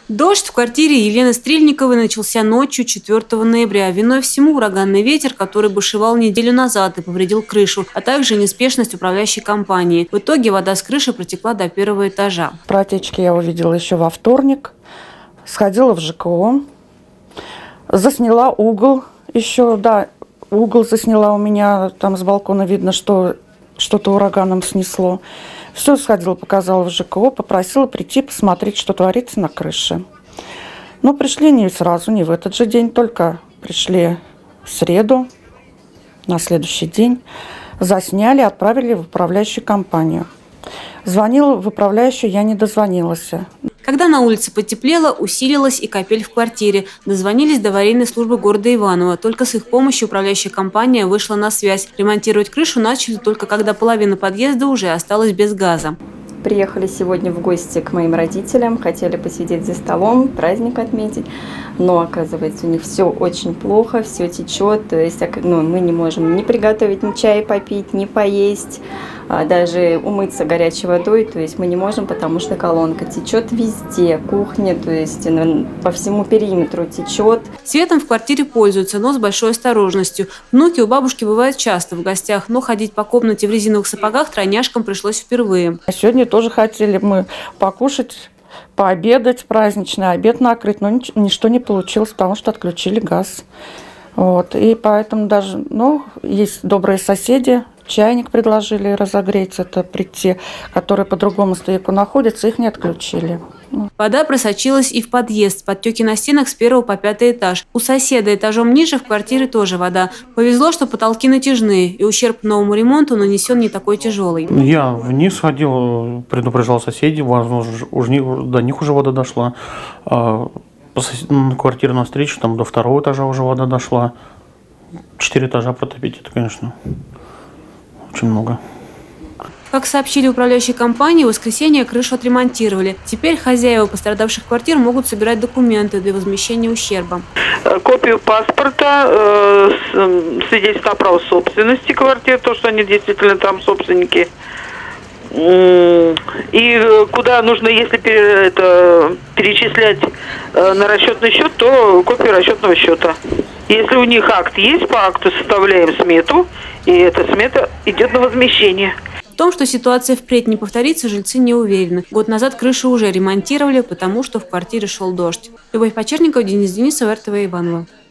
Дождь в квартире Елены Стрельниковой начался ночью 4 ноября. Виной всему ураганный ветер, который бушевал неделю назад и повредил крышу, а также неспешность управляющей компании. В итоге вода с крыши протекла до первого этажа. Протечки я увидела еще во вторник. Сходила в ЖКО, засняла угол еще, угол засняла у меня, там с балкона видно, что что-то ураганом снесло. Все сходила, показала в ЖКО, попросила прийти посмотреть, что творится на крыше. Но пришли не сразу, не в этот же день, только пришли в среду, на следующий день. Засняли, отправили в управляющую компанию. Звонила в управляющую, я не дозвонилась. Когда на улице потеплело, усилилась и капель в квартире. Дозвонились до аварийной службы города Иваново. Только с их помощью управляющая компания вышла на связь. Ремонтировать крышу начали только когда половина подъезда уже осталась без газа. Приехали сегодня в гости к моим родителям, хотели посидеть за столом, праздник отметить, но оказывается у них все очень плохо, все течет, то есть мы не можем ни приготовить ни чай попить, ни поесть, даже умыться горячей водой, то есть мы не можем, потому что колонка течет везде, кухня, то есть по всему периметру течет. Светом в квартире пользуются, но с большой осторожностью. Внуки у бабушки бывают часто в гостях, но ходить по комнате в резиновых сапогах тройняшкам пришлось впервые. Сегодня тоже хотели мы покушать, пообедать, праздничный обед накрыть, но ничто не получилось, потому что отключили газ. И поэтому даже, есть добрые соседи, чайник предложили разогреть, это прийти, которые по другому стояку находятся, их не отключили. Вода просочилась и в подъезд, подтеки на стенах с 1 по 5 этаж. У соседа этажом ниже в квартире тоже вода. Повезло, что потолки натяжные, и ущерб новому ремонту нанесен не такой тяжелый. Я вниз ходил, предупреждал соседей, возможно, до них уже вода дошла. Квартира навстречу, там до 2 этажа уже вода дошла. 4 этажа протопить, это, конечно, очень много. Как сообщили управляющей компании, в воскресенье крышу отремонтировали. Теперь хозяева пострадавших квартир могут собирать документы для возмещения ущерба. Копию паспорта, свидетельство о праве собственности квартир, то, что они действительно там собственники. И куда нужно, если перечислять на расчетный счет, то копию расчетного счета. Если у них акт есть, по акту составляем смету, и эта смета идет на возмещение. В том, что ситуация впредь не повторится, жильцы не уверены. Год назад крышу уже ремонтировали, потому что в квартире шел дождь. Любовь Почерникова, Денис Денисов, РТВ Иваново.